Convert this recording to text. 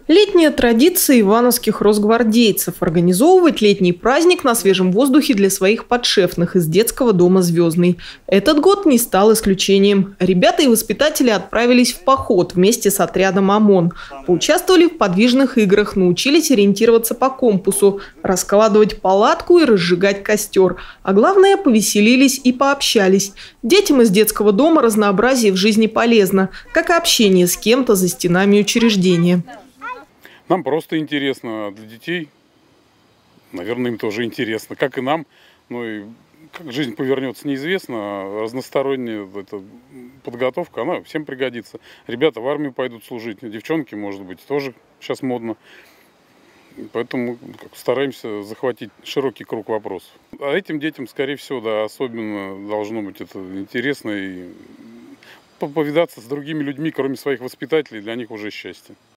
Летняя традиция ивановских росгвардейцев – организовывать летний праздник на свежем воздухе для своих подшефных из детского дома «Звездный». Этот год не стал исключением. Ребята и воспитатели отправились в поход вместе с отрядом ОМОН. Поучаствовали в подвижных играх, научились ориентироваться по компасу, раскладывать палатку и разжигать костер. А главное – повеселились и пообщались. Детям из детского дома разнообразие в жизни полезно, как и общение с кем-то за стенами учреждения. Нам просто интересно, а для детей, наверное, им тоже интересно, как и нам. Ну и как жизнь повернется, неизвестно. А разносторонняя эта подготовка, она всем пригодится. Ребята в армию пойдут служить, девчонки, может быть, тоже сейчас модно. Поэтому стараемся захватить широкий круг вопросов. А этим детям, скорее всего, да, особенно должно быть это интересно и повидаться с другими людьми, кроме своих воспитателей, для них уже счастье.